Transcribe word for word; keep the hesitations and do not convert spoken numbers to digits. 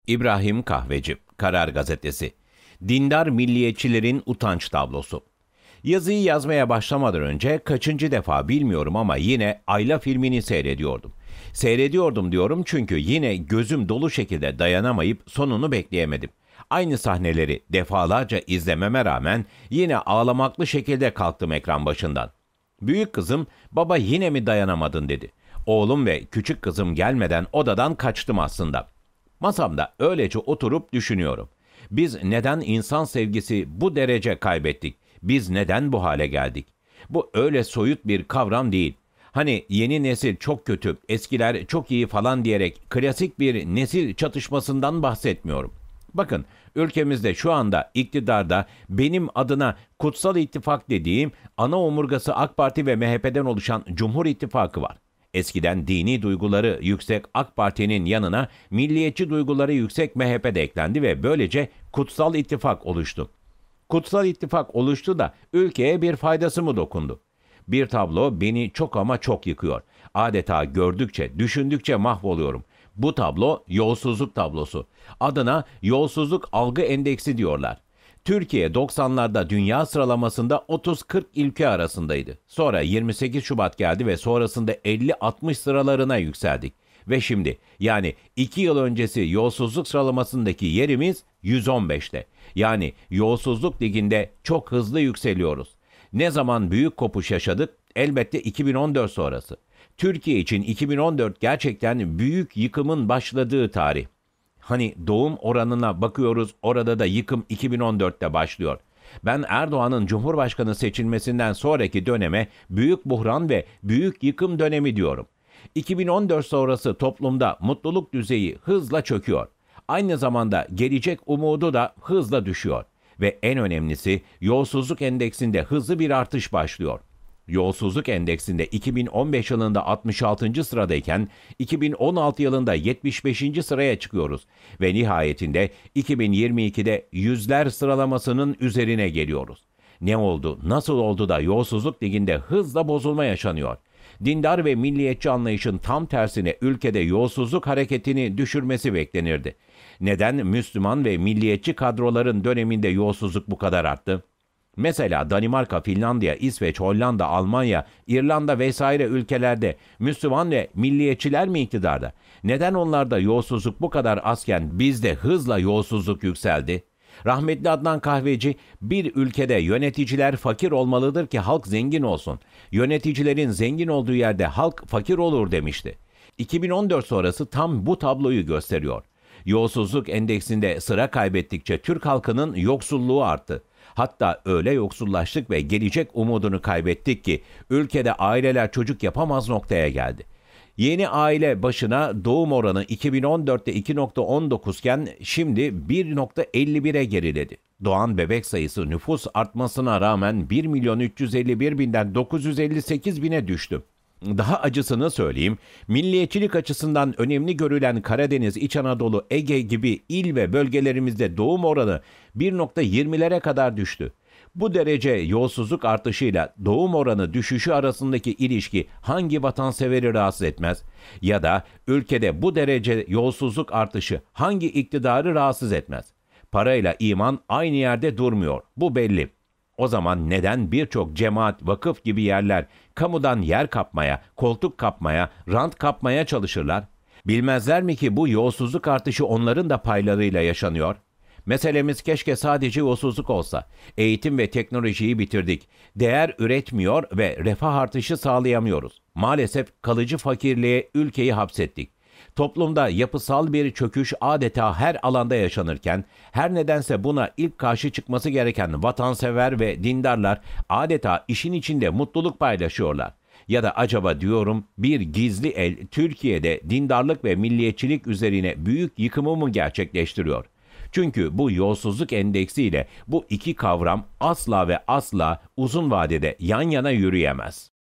İbrahim Kahveci, Karar Gazetesi. Dindar milliyetçilerin utanç tablosu. Yazıyı yazmaya başlamadan önce kaçıncı defa bilmiyorum ama yine Ayla filmini seyrediyordum. Seyrediyordum diyorum çünkü yine gözüm dolu şekilde dayanamayıp sonunu bekleyemedim. Aynı sahneleri defalarca izlememe rağmen yine ağlamaklı şekilde kalktım ekran başından. Büyük kızım, "Baba yine mi dayanamadın?" dedi. Oğlum ve küçük kızım gelmeden odadan kaçtım aslında. Masamda öylece oturup düşünüyorum. Biz neden insan sevgisi bu derece kaybettik? Biz neden bu hale geldik? Bu öyle soyut bir kavram değil. Hani yeni nesil çok kötü, eskiler çok iyi falan diyerek klasik bir nesil çatışmasından bahsetmiyorum. Bakın, ülkemizde şu anda iktidarda benim adına Kutsal İttifak dediğim ana omurgası AK Parti ve M H P'den oluşan Cumhur İttifakı var. Eskiden dini duyguları yüksek AK Parti'nin yanına milliyetçi duyguları yüksek M H P de eklendi ve böylece Kutsal İttifak oluştu. Kutsal İttifak oluştu da ülkeye bir faydası mı dokundu? Bir tablo beni çok ama çok yıkıyor. Adeta gördükçe, düşündükçe mahvoluyorum. Bu tablo yolsuzluk tablosu. Adına yolsuzluk algı endeksi diyorlar. Türkiye doksanlarda dünya sıralamasında otuz kırk ülke arasındaydı. Sonra yirmi sekiz Şubat geldi ve sonrasında elli altmış sıralarına yükseldik. Ve şimdi, yani iki yıl öncesi yolsuzluk sıralamasındaki yerimiz yüz on beşte. Yani yolsuzluk liginde çok hızlı yükseliyoruz. Ne zaman büyük kopuş yaşadık? Elbette iki bin on dört sonrası. Türkiye için iki bin on dört gerçekten büyük yıkımın başladığı tarih. Hani doğum oranına bakıyoruz, orada da yıkım iki bin on dörtte başlıyor. Ben Erdoğan'ın Cumhurbaşkanı seçilmesinden sonraki döneme büyük buhran ve büyük yıkım dönemi diyorum. iki bin on dört sonrası toplumda mutluluk düzeyi hızla çöküyor. Aynı zamanda gelecek umudu da hızla düşüyor. Ve en önemlisi yolsuzluk endeksinde hızlı bir artış başlıyor. Yolsuzluk endeksinde iki bin on beş yılında altmış altıncı sıradayken iki bin on altı yılında yetmiş beşinci sıraya çıkıyoruz ve nihayetinde iki bin yirmi ikide yüzler sıralamasının üzerine geliyoruz. Ne oldu, nasıl oldu da yolsuzluk liginde hızla bozulma yaşanıyor? Dindar ve milliyetçi anlayışın tam tersine ülkede yolsuzluk hareketini düşürmesi beklenirdi. Neden Müslüman ve milliyetçi kadroların döneminde yolsuzluk bu kadar arttı? Mesela Danimarka, Finlandiya, İsveç, Hollanda, Almanya, İrlanda vesaire ülkelerde Müslüman ve milliyetçiler mi iktidarda? Neden onlarda yolsuzluk bu kadar azken bizde hızla yolsuzluk yükseldi? Rahmetli Adnan Kahveci, bir ülkede yöneticiler fakir olmalıdır ki halk zengin olsun. Yöneticilerin zengin olduğu yerde halk fakir olur demişti. iki bin on dört sonrası tam bu tabloyu gösteriyor. Yolsuzluk endeksinde sıra kaybettikçe Türk halkının yoksulluğu arttı. Hatta öyle yoksullaştık ve gelecek umudunu kaybettik ki ülkede aileler çocuk yapamaz noktaya geldi. Yeni aile başına doğum oranı iki bin on dörtte iki virgül on dokuz iken şimdi bir virgül elli bire geriledi. Doğan bebek sayısı nüfus artmasına rağmen bir milyon üç yüz elli bir binden dokuz yüz elli sekiz bine düştü. Daha acısını söyleyeyim, milliyetçilik açısından önemli görülen Karadeniz, İç Anadolu, Ege gibi il ve bölgelerimizde doğum oranı bir virgül yirmilere kadar düştü. Bu derece yolsuzluk artışıyla doğum oranı düşüşü arasındaki ilişki hangi vatanseveri rahatsız etmez? Ya da ülkede bu derece yolsuzluk artışı hangi iktidarı rahatsız etmez? Parayla iman aynı yerde durmuyor, bu belli. O zaman neden birçok cemaat, vakıf gibi yerler kamudan yer kapmaya, koltuk kapmaya, rant kapmaya çalışırlar? Bilmezler mi ki bu yolsuzluk artışı onların da paylarıyla yaşanıyor? Meselemiz keşke sadece yolsuzluk olsa. Eğitim ve teknolojiyi bitirdik. Değer üretmiyor ve refah artışı sağlayamıyoruz. Maalesef kalıcı fakirliğe ülkeyi hapsettik. Toplumda yapısal bir çöküş adeta her alanda yaşanırken, her nedense buna ilk karşı çıkması gereken vatansever ve dindarlar adeta işin içinde mutluluk paylaşıyorlar. Ya da acaba diyorum, bir gizli el Türkiye'de dindarlık ve milliyetçilik üzerine büyük yıkımı mı gerçekleştiriyor? Çünkü bu yolsuzluk endeksiyle bu iki kavram asla ve asla uzun vadede yan yana yürüyemez.